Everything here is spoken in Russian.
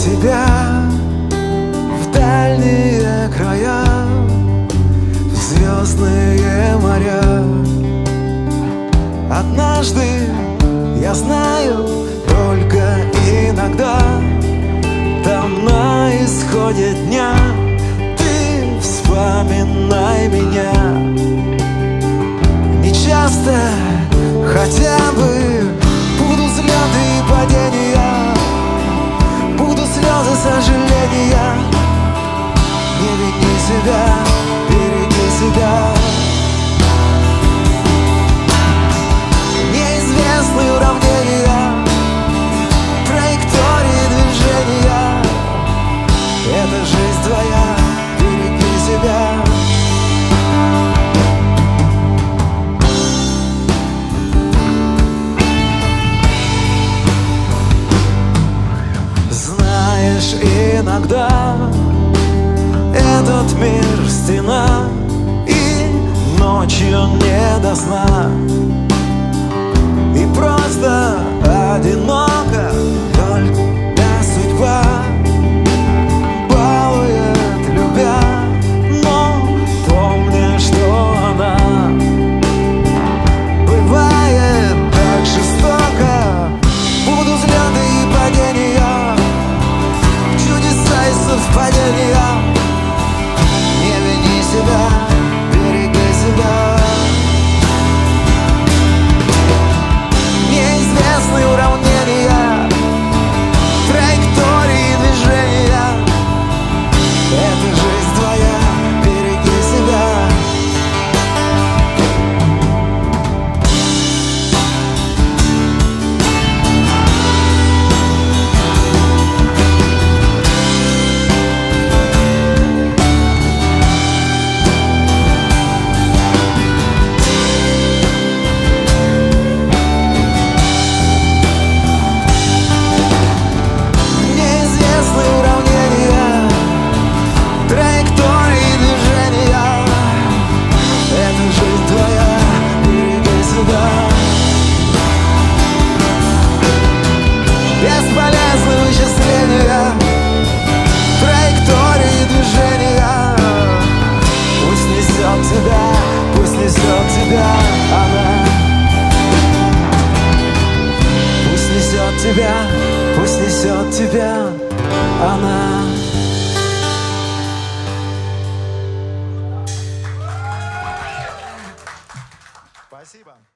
тебя в дальние края, в звездные моря. Однажды, я знаю, только иногда, там на исходе дня, ты вспоминай меня. Не часто, хотя бы, будут взлеты и падения, будут слезы сожаления. Не вини себя, береги себя. Неизвестные уравнения, траектории движения. Это жизнь твоя, береги себя. Знаешь, иногда этот мир стена, и ночью не до сна, и просто одиноко, только судьба балует, любя, но помни, что она бывает так жестоко. Будут взлеты и падения, чудеса и совпадения. Не вини себя, береги себя. Неизвестные уравнения, траектории движения. Это жизнь твоя, береги себя. Бесполезны вычисления, траектории движения. Пусть несет тебя она. Пусть несет тебя она. Спасибо.